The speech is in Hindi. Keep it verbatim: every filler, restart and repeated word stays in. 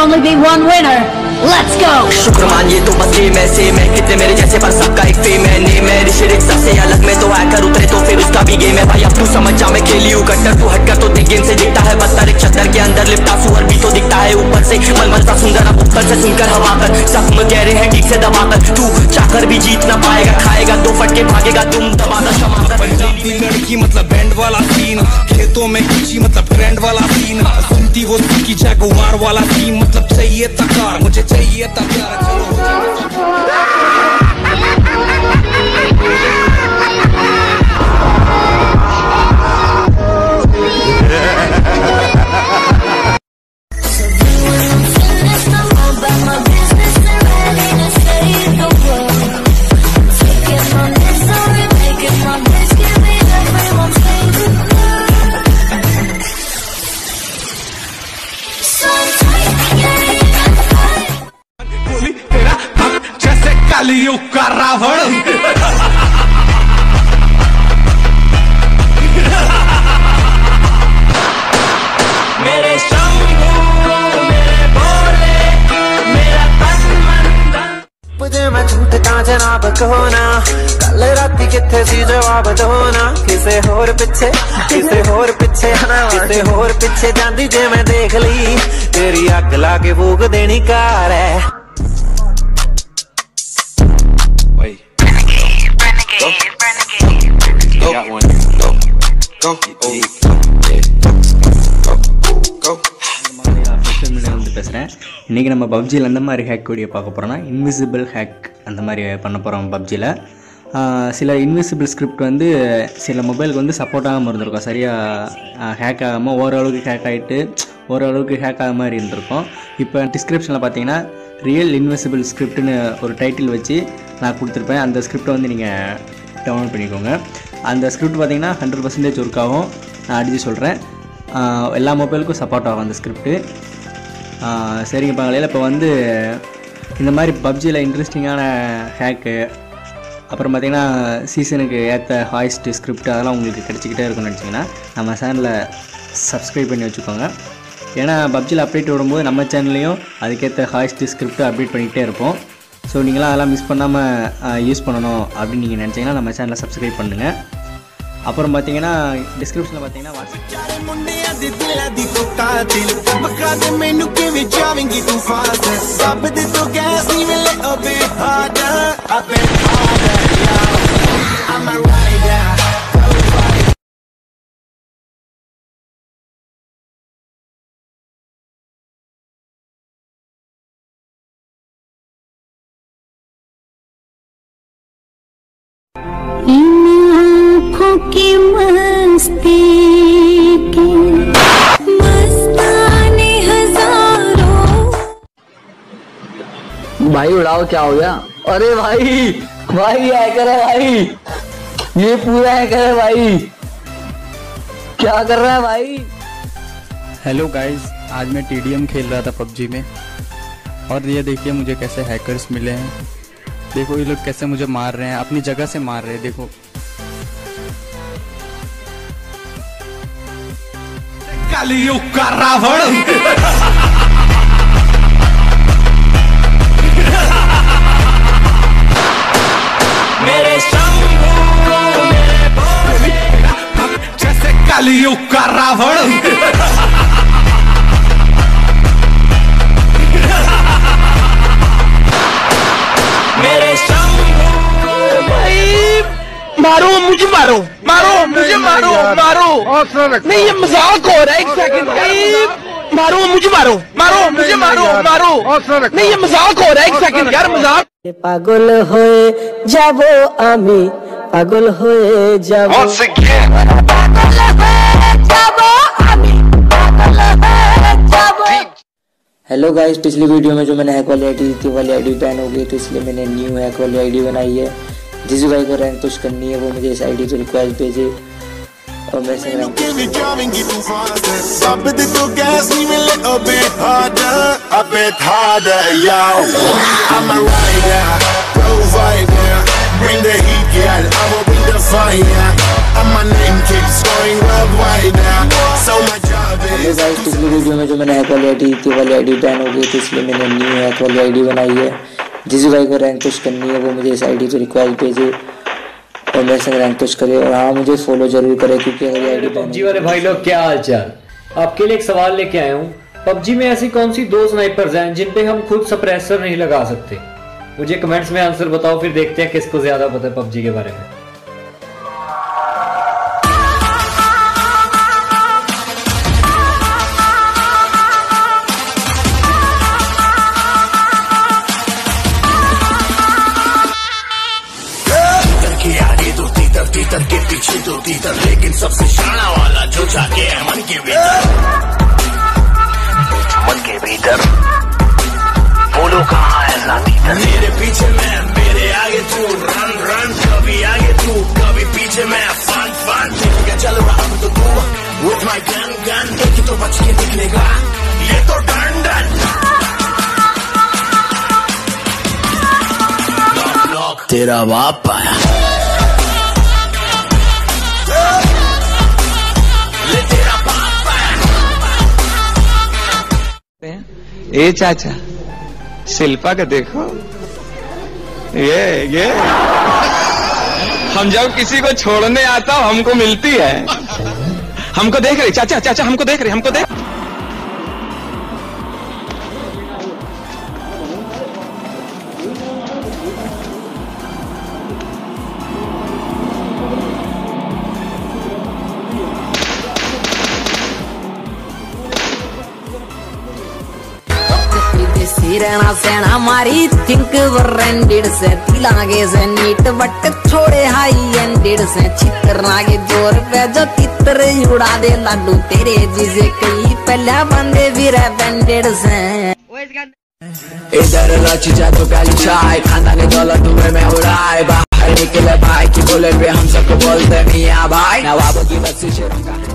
only be one winner. Let's go. शुक्रमान ये तो बस गेम है सेम है कितने मेरे जैसे पर सबका एक फेम है नेम है ऋषि सबसे अलग में तो हैकर उतरे तो फिर उसका भी गेम है भाई अब तू समझ जा मैं खेली हूँ कट्टर तू हटकर तो देख गेम से दिखता है बदतर एक छत्तर के अंदर लिपटा सुअर भी तो दिखता है ऊपर से मलमल सा सुंदर अब ऊपर से सुनकर हवा कर जख्म गहरे हैं ठीक से दबाकर तू चाकर भी जीत ना पाएगा खाएगा दो फटके भागेगा तुम दबाता शमाकर पंजाबी लड़की मतलब बैंड वाला सीन खेतों में खिंची मतलब ट्रेंड वाला सीन सुनती वो की जगुआर वाला सीन मतलब चाहिए तकार मुझे चाहिए तकार कलयुग का रावण मेरे शंभू मेरे भोले मेरा तन मन धन मुझे मैं झूठता जनाब कहो ना कल राती किथे सी जवाब दो ना किसे होर पिछे किसे होर पिछे ना किसे होर पिछे जांदी जे मैं देख ली तेरी अग ला के फूक देनी कार है सोशल मीडिया வந்து பேசுகிறேன் இன்றைக்கி நம்ம பப்ஜியில் எந்த மாதிரி ஹேக் வீடியோ பார்க்க போகிறோன்னா இன்விசிபிள் ஹேக் அந்த மாதிரி பண்ண போகிறோம் பப்ஜியில் சில இன்விசிபிள் ஸ்கிரிப்ட் வந்து சில மொபைலுக்கு வந்து சப்போர்ட் ஆகாமல் இருந்திருக்கும் சரியாக ஹேக் ஆகாமல் ஓரளவுக்கு ஹேக் ஆகிட்டு ஓரளவுக்கு ஹேக் ஆகாத மாதிரி இருந்திருக்கும் இப்போ டிஸ்கிரிப்ஷனில் பார்த்தீங்கன்னா ரியல் இன்விசிபிள் ஸ்கிரிப்ட்னு ஒரு டைட்டில் வச்சு நான் கொடுத்துருப்பேன் அந்த ஸ்கிரிப்டை வந்து நீங்கள் டவுன்லோட் பண்ணிக்கோங்க அந்த ஸ்கிரிப்ட் பார்த்தீங்கன்னா ஹண்ட்ரட் பர்சன்டேஜ் ஒர்க் ஆகும் நான் அடித்து சொல்கிறேன் எல்லா மொபைலுக்கும் சப்போர்ட் ஆகும் அந்த ஸ்கிரிப்ட்டு சரிங்க பாங்கலையில் இப்போ வந்து இந்த மாதிரி பப்ஜியில் இன்ட்ரெஸ்டிங்கான ஹேக்கு அப்புறம் பார்த்திங்கன்னா சீசனுக்கு ஏற்ற ஹாய்ஸ்ட் ஸ்கிரிப்ட் அதெல்லாம் உங்களுக்கு கிடச்சிக்கிட்டே இருக்கும்னு நினச்சிங்கன்னா நம்ம சேனலை சப்ஸ்கிரைப் பண்ணி வச்சுக்கோங்க ஏன்னா பப்ஜியில் அப்டேட் விடும்போது நம்ம சேனல்லையும் அதுக்கேற்ற ஹாய்ஸ்ட் ஸ்கிரிப்ட் அப்டேட் பண்ணிக்கிட்டே இருப்போம் ஸோ நீங்களாம் அதெல்லாம் மிஸ் பண்ணாமல் யூஸ் பண்ணணும் அப்படின்னு நீங்கள் நினச்சிங்கன்னா நம்ம சேனலை சப்ஸ்கிரைப் பண்ணுங்கள் அப்புறம் பார்த்தீங்கன்னா டிஸ்கிரிப்ஷனில் பார்த்தீங்கன்னா की मस्ती के मस्ताने हजारों भाई उड़ाओ क्या हो गया अरे भाई भाई हैकर है भाई ये पूरा हैकर है भाई क्या कर रहा है भाई। हेलो गाइस आज मैं टीडीएम खेल रहा था पबजी में और ये देखिए मुझे कैसे हैकर्स मिले हैं देखो ये लोग कैसे मुझे मार रहे हैं अपनी जगह से मार रहे हैं देखो कलयुग का रावण मेरे शंभू मेरे भोले जैसे कलयुग का रावण मेरे शंभू भाई मारो मुझे मारो मारो मुझे मारो मारो नहीं ये मजाक हो रहा है एक सेकंड भाई मारो मुझे मारो मारो मुझे मारो मारो नहीं ये मजाक हो रहा है एक सेकंड यार मजाक पागल होए जाबो आमी पागल होए जाबो once again पागल होए जाबो आमी पागल होए जाबो। हेलो गाइस पिछली वीडियो में जो मैंने हैक वाली आईडी दी थी वाली आईडी बैन हो गई तो इसलिए मैंने न्यू हैक वाली आईडी बनाई है। जिस भाई को रैंक पुश करनी है वो मुझे इस आईडी पे रिक्वेस्ट भेजे और मैं से rank bring the heat, girl, I will bring the fire. And my name keeps going worldwide now. So my job is guys पिछली वीडियो में जो मैंने हैक वाली आईडी दी थी वाली आईडी बैन हो गई थी, इसलिए मैंने न्यू हैक वाली आईडी बनाई है। जिस भाई को रैंक पुश करनी है वो मुझे इस आईडी पे रिक्वेस्ट भेजे और मेरे संग रैंक पुश करे, और हाँ मुझे फॉलो जरूर करे क्योंकि अगर ये आईडी पबजी वाले भाई लोग क्या हाल चाल। आपके लिए एक सवाल लेके आया हूँ, पबजी में ऐसी कौन सी दो स्नाइपर्स हैं जिन पे हम खुद सप्रेसर नहीं लगा सकते? मुझे कमेंट्स में आंसर बताओ, फिर देखते हैं किसको ज्यादा पता है पबजी के बारे में। तीतर के पीछे दो तीतर, लेकिन सबसे शाना वाला जो जाके है मन के भीतर, मन के भीतर बोलो कहाँ है ना तीतर। मेरे पीछे मैं, मेरे आगे तू, रन रन, कभी आगे तू कभी पीछे मैं, फन फन ठीक है चल रहा हूँ तो तू with my gun gun, देखी तो बच के निकलेगा ये तो डन डन। लॉक लॉक तेरा बाप आया, ए चाचा शिल्पा का देखो, ये ये हम जब किसी को छोड़ने आता हूं हमको मिलती है, हमको देख रही चाचा चाचा हमको देख रही हमको देख। रहना सेना मारी थिंक ब्रांडेड से, तिलागे से नीट बट छोड़े हाई एंडेड से, चित्र नागे जोर पे जो तितर उड़ा दे लाडू तेरे जिसे कई पहले बंदे भी रह बैंडेड से। इधर लची जा तो प्याली चाय, खानदानी दौलत तुम्हें मैं उड़ाए, बाहर निकले भाई की बोले पे हम सबको बोलते मियां भाई, नवाबों की बस्ती शेरों का